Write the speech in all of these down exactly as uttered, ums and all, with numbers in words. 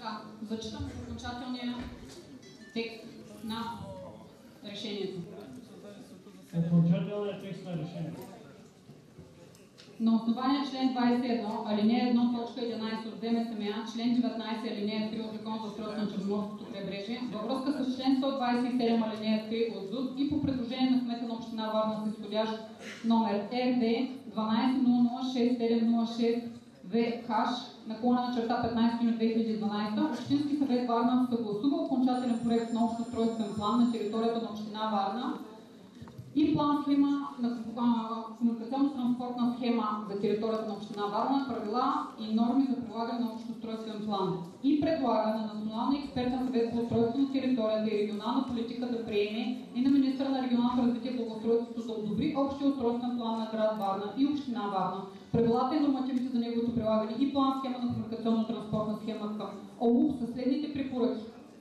Така, зачитам окончателния текст на решението. Окончателният текст на решението. На основание член двадесет и едно, алинея едно, точка единадесет от ЗМСМА, член деветнадесет, алинея три от Закона за устройство на Черноморското крайбрежие, във връзка с член сто двадесет и седем, алинея три от ЗУТ и по предложение на кмета на община Варна с изходящ номер Р Д дванадесет нула нула шест седем нула шест В Х наклона на черта петнадесети юни две хиляди и дванадесета, Общински съвет Варна съгласува окончателен проект на общ устройствен план на територията на община Варна и план схема на комуникационно-транспортна схема за територията на община Варна, правила и норми за прилагане на общ устройствен план. И предлага на Националния експертен съвет по устройство на територията и регионална политика да приеме и на министъра на регионалното развитие и благоустройството да одобри общия устройствен план на град Варна и община Варна, правилата и нормативите за неговото прилагане и план схема на комуникационно-транспортна схема към О Л У със следните препоръки.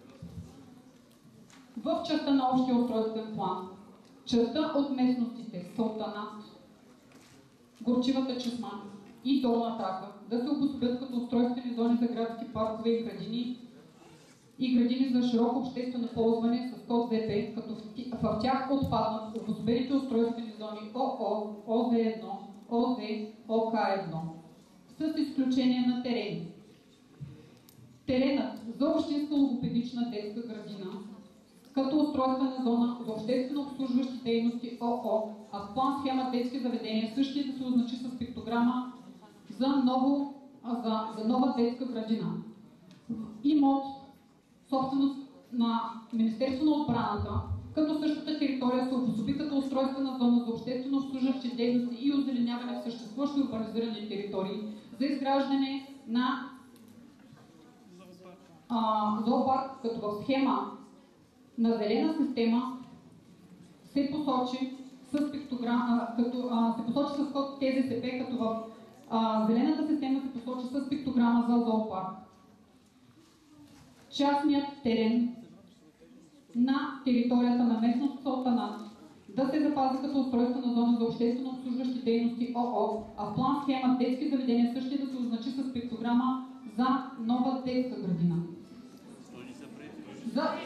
В частта на общия устройствен план, частта от местностите Султанат, Горчивата чешма и Долна Така да се обособят като устройствени зони за градски паркове и градини и градини за широко обществено ползване с код З П, като в тях отпаднат обособените устройствени зони О О, О З едно, О З, О К едно, с изключение на терени. Теренът за общинска логопедична детска градина като устройствена зона за обществено обслужващи дейности О О, а в план схема детски заведения същия да се означи с пиктограма за, ново, за, за нова детска градина. Имот, собственост на Министерство на отбраната, като същата територия се обособи като устройствена зона за обществено обслужващи дейности и озеленяване в съществуващи урбанизирани територии за изграждане на а, зоопарк, като в схема на зелена система се посочи с пиктограма, като а, се посочи с код Т З С П, като в а, зелената система се посочи с пиктограма за зоопарк. Частният терен на територията на местност Султанат да се запази като устройствена зона за обществено обслужващи дейности О О, а в план схема детски заведения същия да се означи с пиктограма за нова детска градина. За...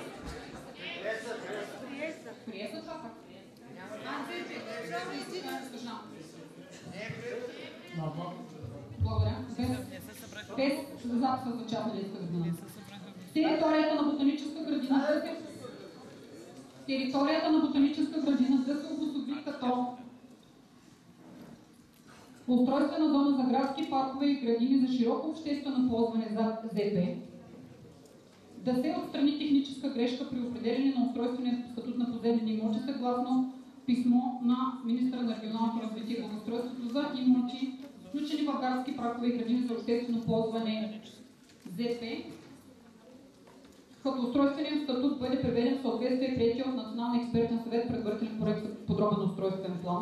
Приеса това как? Благодаря. Без записа за частна детска градина. Територията на ботаническа градина да се... Територията на ботаническа градина да се обособи като устройствена зона за градски паркове и градини за широко обществено ползване за З П, да се отстрани техническа грешка при определение на устройствения статут на поземлени имоти съгласно писмо на министъра на регионалното развитие и благоустройството за имоти, включени в градски паркове и градини за обществено ползване З П, като устройственият статут бъде приведен в съответствие приетия от Националния експертен съвет предварителен проект за подробен устройствен план.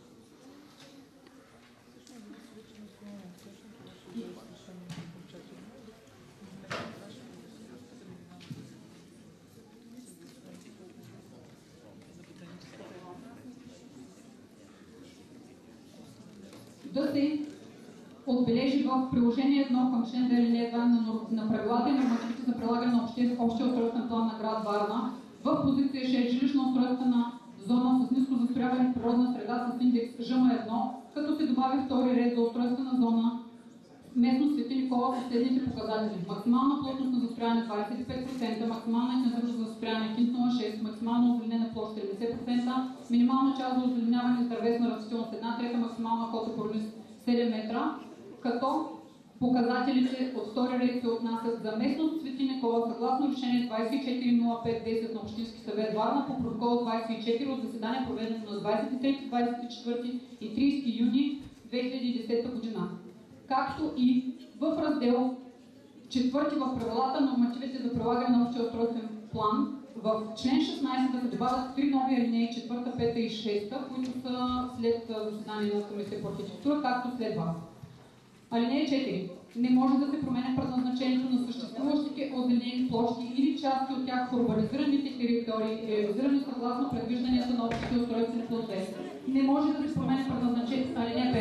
Да се отбележи в приложение едно към член две алинея два на правилата и нормативите за прилагане на общия устройствен план на град Варна в позиция шест жилищна устройствена зона с ниско застрояване в природна среда с индекс Ж М едно, като се добави втори ред за устройствена зона местност Свети Никола с следните показатели. Максимална плътност на застрояване двадесет и пет процента, максимална интензивност за застрояване нула цяло шест, максимално озеленена площ седемдесет процента, минимална част за озеленяване с дървесна растителност една трета, максимална кота пролист седем метра, като показателите от втори ред се отнасят за местност Свети Никола съгласно решение двадесет и четири нула пет десет на Общински съвет Варна по протокол двадесет и четири от заседание проведено на двадесет и трети, двадесет и четвърти и тридесети юни две хиляди и десета година. Както и в раздел четвърти в правилата на нормативите за прилагане на общия устройствен план в член шестнадесет да се добавят три нови алинеи четвърта, пета и шеста, които са след заседание на Комисия по архитектура, както следва. Алинея четири. Не може да се променя предназначението на съществуващите озеленени площи или части от тях в урбанизираните територии, реализирани съгласно предвижданията на общите устройствени планове. Не може да се променя предназначението. Алинея пет.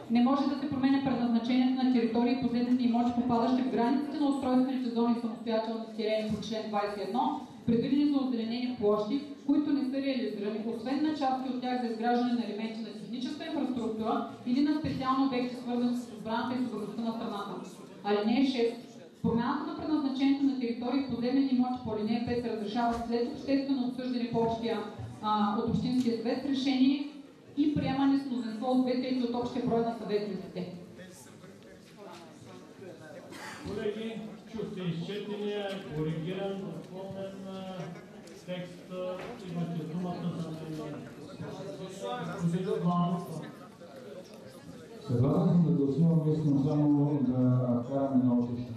Не може да се променя предназначението на територии и поземлени имоти, попадащи в границите на устройствените зони и самостоятелни терени по член двадесет и едно, предвидени за озеленени площи, които не са реализирани, освен на части от тях за изграждане на елементи на техническа инфраструктура или на специални обекти, свързани с отбраната и сигурността на страната. Алинея шест. Промяната на предназначението на територии и поземлени имоти по алинея пет се разрешава след обществено обсъждане по общия, а, от Общинския съвет с решение и приемане с мнозинство от две трети от общия брой на съветниците. Колеги, чухте изчетения, коригиран, допълнен текст, имате думата за Съгласен съм да гласувам, искам само да караме на уточнение.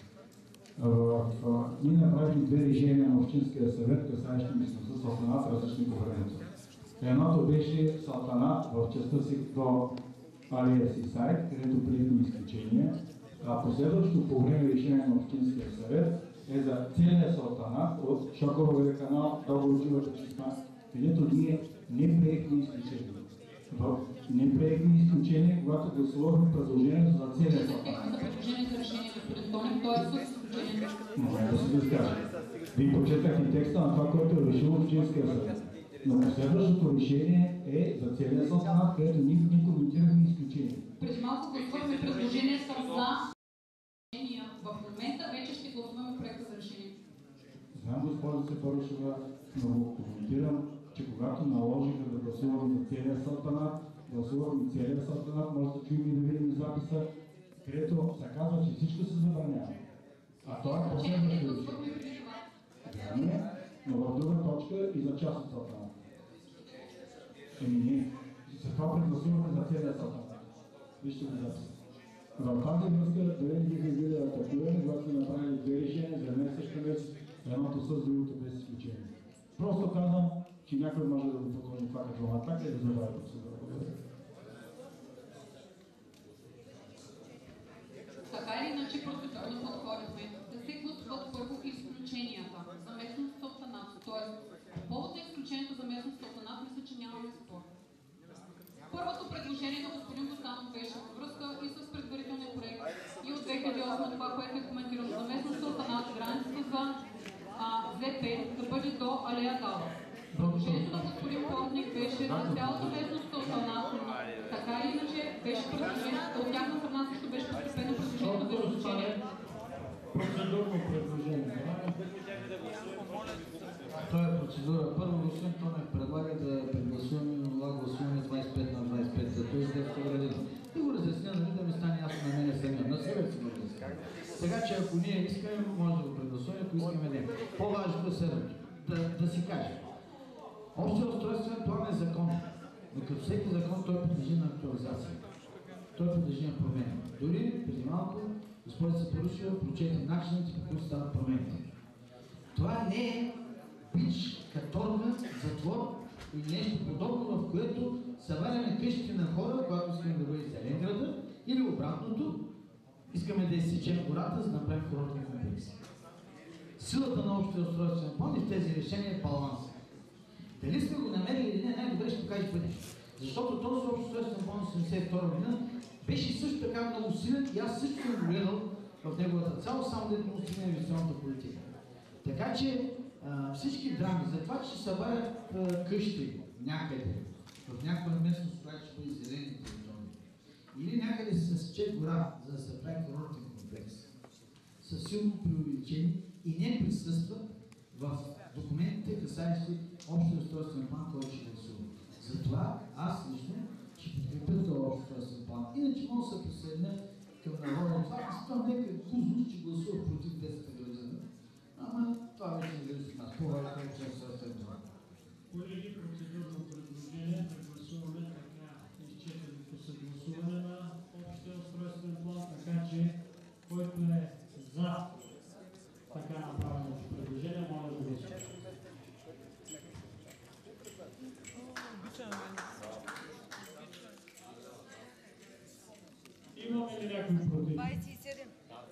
Ние направихме две решения на Общинския съвет, касаещи местността Салтанат в различни по времето. Едното беше Салтанат в частта си до Алия Сисайд, където приехме изключения, а последващото по време решение на Общинския съвет е за целия Салтанат от Шокоровия канал до Горчивата чешма, където ние не приехме изключения. Не приехме изключение, когато гласувахме предложението за целия Салтанат. Предложението за решение, господин Тонев, то е с изключение. Може да се разкаже. Вие прочетахте текста на това, което е решил Общинския съвет. Но последващото решение е за целия Салтанат, където ние не коментирахме изключение. Преди малко гласувахме предложението за решения. В момента вече ще гласуваме проекта за решение. Знам, госпожо Сепарушева, но го коментирам, че когато наложиха да гласуваме за целия Салтанат, гласуваме целия Салтанат, може да чуем и да видим записа, където се казва, че всичко се забранява. А това е последващото решение. Вярно е, но в друга точка и за част от Салтанат. Еми не, за това прегласуваме за целия Салтанат. Вижте го записа. В тази връзка дали ги били атакувани, когато сме направили две решения за една съща вещ, едното с другото без изключение. Просто казвам, че някой може да го подложи това като атака и да забави процедура. Така или иначе процедурно подходихме да се гласуват първо изключенията за местност Салтанат. Тоест, по повод на изключението за местност Салтанат, мисля, че нямаме спор. Първото предложение на господин Густанов беше във връзка и с предварителния проект и от две хиляди и осма това, което е коментирано за местност Салтанат, границата за ЗП да бъде до Алея Гала. Предложението на господин Плотник беше за цялата местност Салтанат, така или иначе беше предложението, от тяхна страна също беше подкрепено предложението за изключение. Процедурно предложение. Това е процедура. Първо, господин Тонев предлага да прегласуваме това гласуване двадесет и пет на двадесет и пет за този текст градина. Да го разясня, нали да ми стане ясно на мене самия. На себе си го разясня. Така че ако ние искаме, може да го прегласуваме, ако искаме не. По-важното е следното. Да, да си кажем. Общия устройствен план е закон. Но като всеки закон той подлежи на актуализация. Той подлежи на промени. Дори преди малко госпожа Сепарушева прочете начините, по които стават промените. Това не е бич, каторга, затвор и нещо подобно, в което събаряме къщите на хора, когато искаме да бъде зелен града, или обратното, искаме да изсечем гората, за да направим курортни комплекси. Силата на общия устройствен план и в тези решения е баланс. Дали сме го намерили или не, най-добре ще покаже пътища. Защото този общ устройствен план осемдесет и втора година беше също така много силен и аз също съм го гледал в неговата цяло, само да му стигне инвестиционната политика. Така че а, всички драми за това, че се събарят къщи някъде, в някаква местност, която ще бъде зелените зони, или някъде се сече гора, за да се прави курортен комплекс, са силно преувеличени и не присъстват в документите, касаещи общия устройствен план, който ще гласува. Затова аз лично ще подкрепя този общ устройствен план. Иначе мога да се присъединя към народа. Това изпитам нека Кузов, че гласува против детската градина. Ама това вече не зависи от нас. Това е общия устройствен план. Колеги, процедурно предложение да гласуваме така изчетеното съгласуване на общия устройствен план, така че който е за така направеното предложение, моля да гласува. Имаме ли някой против? двадесет и седем.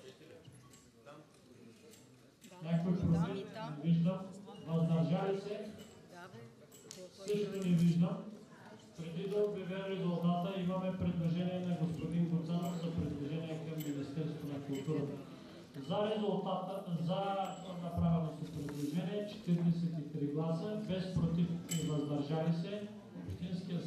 Някой против? Не виждам. Въздържали се? Също не виждам. Преди да обявя резултата, имаме предложение на господин Гуцанов за предложение към Министерството на културата. За резултата, за направеното предложение четиридесет и три гласа, без против и въздържали се, Общинския